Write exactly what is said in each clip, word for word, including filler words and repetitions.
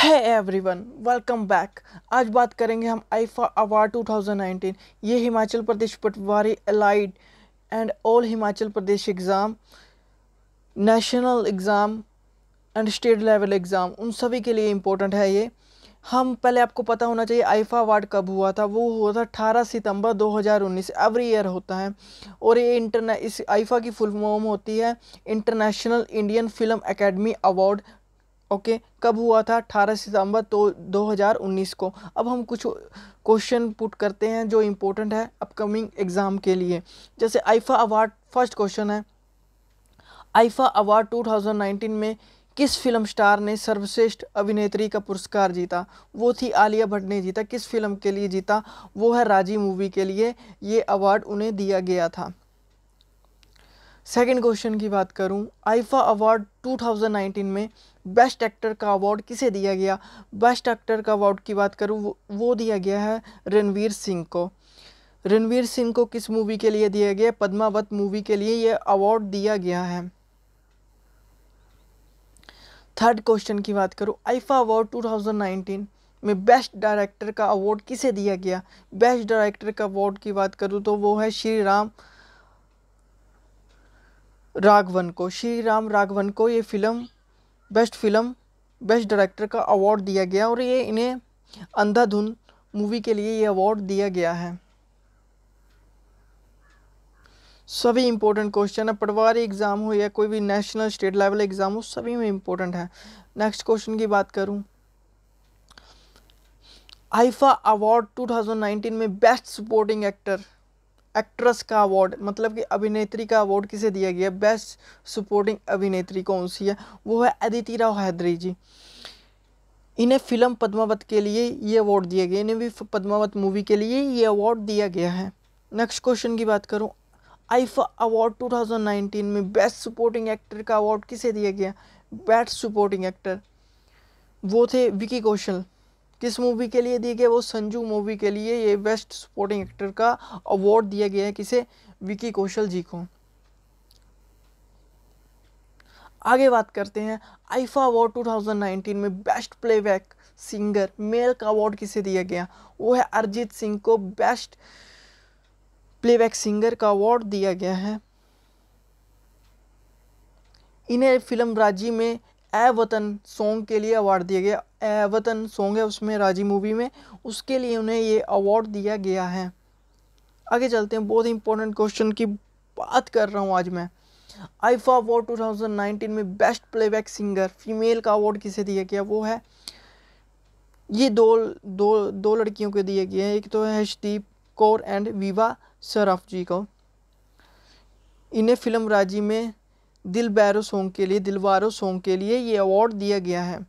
है everyone, welcome back. आज बात करेंगे हम IIFA award two thousand nineteen. ये हिमाचल प्रदेश पटवारी allied and all Himachal Pradesh exam, national exam and state level exam, उन सभी के लिए इम्पोर्टेंट है ये। हम पहले आपको पता होना चाहिए आईफा अवार्ड कब हुआ था। वो हुआ था अठारह सितंबर दो हज़ार उन्नीस। एवरी ईयर होता है और ये इंटरने इस आईफा की फुल फॉर्म होती है international Indian film academy award. Okay okay, कब हुआ था? अठारह सितंबर तो दो हज़ार उन्नीस को। अब हम कुछ क्वेश्चन पुट करते हैं जो इम्पोर्टेंट है अपकमिंग एग्ज़ाम के लिए। जैसे आईफा अवार्ड, फर्स्ट क्वेश्चन है, IIFA award two thousand nineteen में किस फिल्म स्टार ने सर्वश्रेष्ठ अभिनेत्री का पुरस्कार जीता? वो थी आलिया भट्ट ने जीता। किस फिल्म के लिए जीता? वो है राजी मूवी के लिए ये अवार्ड उन्हें दिया गया था। सेकंड क्वेश्चन की बात करूं, IIFA award two thousand nineteen में बेस्ट एक्टर का अवार्ड किसे दिया गया? बेस्ट एक्टर का अवार्ड की बात करूं वो, वो दिया गया है रणवीर सिंह को। रणवीर सिंह को किस मूवी के लिए दिया गया? पद्मावत मूवी के लिए ये अवार्ड दिया गया है। थर्ड क्वेश्चन की बात करूं, IIFA award two thousand nineteen में बेस्ट डायरेक्टर का अवार्ड किसे दिया गया? बेस्ट डायरेक्टर का अवार्ड की बात करूं तो वो है श्री राम राघवन को। श्री राम राघवन को ये film best film best director का अवार्ड दिया गया और ये इन्हें अंधाधुन मूवी के लिए ये अवार्ड दिया गया है। सभी इंपॉर्टेंट क्वेश्चन है, पटवारी एग्जाम हो या कोई भी नेशनल स्टेट लेवल एग्जाम हो, सभी में इंपॉर्टेंट है। नेक्स्ट क्वेश्चन की बात करूं, IIFA award two thousand nineteen में बेस्ट सपोर्टिंग एक्टर एक्ट्रेस का अवार्ड, मतलब कि अभिनेत्री का अवार्ड किसे दिया गया? बेस्ट सपोर्टिंग अभिनेत्री कौन सी है? वो है अदिति राव हैदरी जी। इन्हें फिल्म पद्मावत के लिए ये अवार्ड दिया गया, इन्हें भी पद्मावत मूवी के लिए ये अवार्ड दिया गया है। नेक्स्ट क्वेश्चन की बात करूं, IIFA award two thousand nineteen में बेस्ट सपोर्टिंग एक्टर का अवार्ड किसे दिया गया? बेस्ट सपोर्टिंग एक्टर वो थे विकी कौशल। किस मूवी के लिए दिए गए? वो संजू मूवी के लिए ये बेस्ट सपोर्टिंग एक्टर का अवार्ड दिया गया है। किसे? विकी कौशल जी को। आगे बात करते हैं, IIFA award two thousand nineteen में बेस्ट प्लेबैक सिंगर मेल का अवार्ड किसे दिया गया? वो है अरिजीत सिंह को बेस्ट प्लेबैक सिंगर का अवार्ड दिया गया है। इन्हें फिल्म राजी में ए वतन सॉन्ग के लिए अवार्ड दिया गया। ए वतन सॉन्ग है उसमें राजी मूवी में, उसके लिए उन्हें ये अवार्ड दिया गया है। आगे चलते हैं, बहुत इंपॉर्टेंट क्वेश्चन की बात कर रहा हूँ आज मैं। IIFA award two thousand nineteen में बेस्ट प्लेबैक सिंगर फीमेल का अवार्ड किसे दिया गया? वो है ये दो दो दो लड़कियों को दिए गए हैं, एक तो है हर्षदीप कौर एंड विवा सराफ जी को। इन्हें फिल्म राजी में दिल बैरो सॉन्ग के लिए दिलवारो सॉन्ग के लिए ये अवार्ड दिया गया है।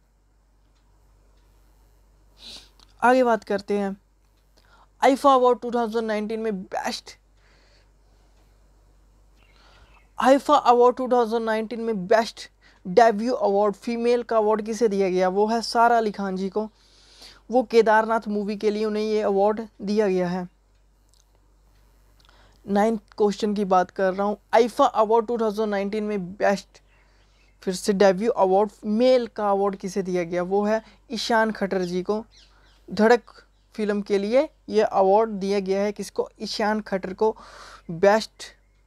आगे बात करते हैं, IIFA award two thousand nineteen में best IIFA award two thousand nineteen में बेस्ट डेब्यू अवार्ड फीमेल का अवार्ड किसे दिया गया? वो है सारा अली खान जी को। वो केदारनाथ मूवी के लिए उन्हें ये अवार्ड दिया गया है। नाइन्थ क्वेश्चन की बात कर रहा हूँ, IIFA award two thousand nineteen में बेस्ट फिर से डेब्यू अवार्ड मेल का अवार्ड किसे दिया गया? वो है ईशान खट्टर जी को। धड़क फिल्म के लिए ये अवार्ड दिया गया है। किसको? ईशान खट्टर को best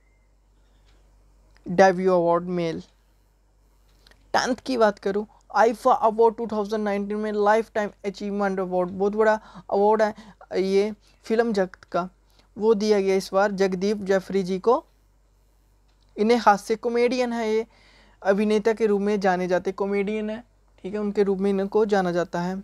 debut award male. Tenth की बात करूं, IIFA award two thousand nineteen में लाइफ टाइम अचीवमेंट अवार्ड, बहुत बड़ा अवार्ड है ये फिल्म जगत का, वो दिया गया इस बार जगदीप जफरी जी को। इन्हें हास्य कॉमेडियन है, ये अभिनेता के रूप में जाने जाते, कॉमेडियन है, ठीक है, उनके रूप में इनको जाना जाता है।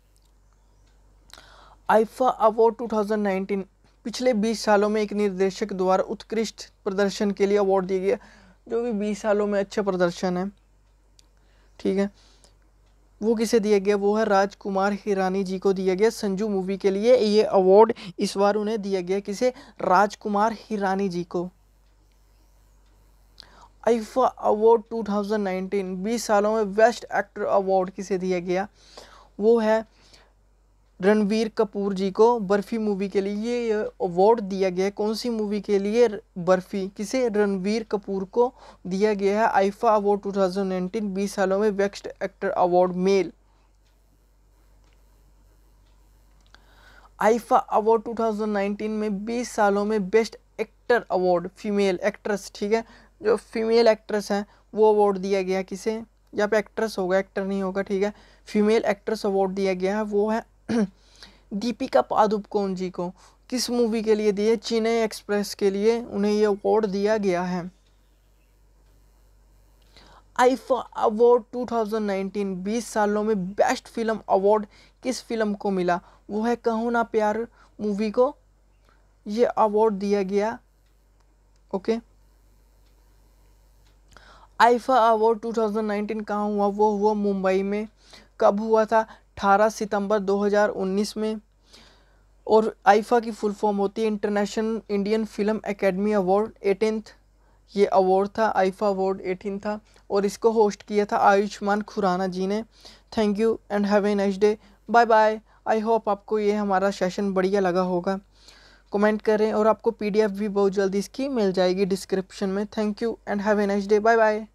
IIFA award two thousand nineteen पिछले बीस सालों में एक निर्देशक द्वारा उत्कृष्ट प्रदर्शन के लिए अवार्ड दिया गया, जो भी बीस सालों में अच्छा प्रदर्शन है, ठीक है, वो किसे दिया गया? वो है राजकुमार हिरानी जी को दिया गया। संजू मूवी के लिए ये अवार्ड इस बार उन्हें दिया गया। किसे? राजकुमार हिरानी जी को। IIFA award two thousand nineteen बीस सालों में बेस्ट एक्टर अवार्ड किसे दिया गया? वो है रणवीर कपूर जी को। बर्फी मूवी के लिए ये अवार्ड दिया गया है। कौन सी मूवी के लिए? बर्फी। किसे? रणवीर कपूर को दिया गया है IIFA award two thousand nineteen बीस सालों में best actor award male. IIFA award two thousand nineteen में बीस सालों में best actor award, female actress, ठीक है, जो फीमेल एक्ट्रेस हैं वो अवार्ड दिया गया किसे, यहाँ पे एक्ट्रेस होगा, एक्टर नहीं होगा, ठीक है, फीमेल एक्ट्रेस अवार्ड दिया गया है, वो है दीपिका पादुकोण जी को। किस मूवी के लिए दिए, चेन्नई एक्सप्रेस के लिए उन्हें ये अवार्ड दिया गया है। IIFA award two thousand nineteen बीस सालों में बेस्ट फिल्म अवार्ड किस फिल्म को मिला, वो है कहो ना प्यार मूवी को ये अवार्ड दिया गया। Okay, IIFA award two thousand nineteen कहाँ हुआ, वो हुआ मुंबई में। कब हुआ था, अठारह सितंबर दो हज़ार उन्नीस में। और आईफा की फुल फॉर्म होती है international Indian film academy award, eighteenth ये अवार्ड था, आईफा अवार्ड एटीन था, और इसको होस्ट किया था आयुष्मान खुराना जी ने। Thank you and have a nice day, bye bye. I hope आपको ये हमारा सेशन बढ़िया लगा होगा। कमेंट करें और आपको पीडीएफ भी बहुत जल्दी इसकी मिल जाएगी डिस्क्रिप्शन में। Thank you and have a nice day, bye bye.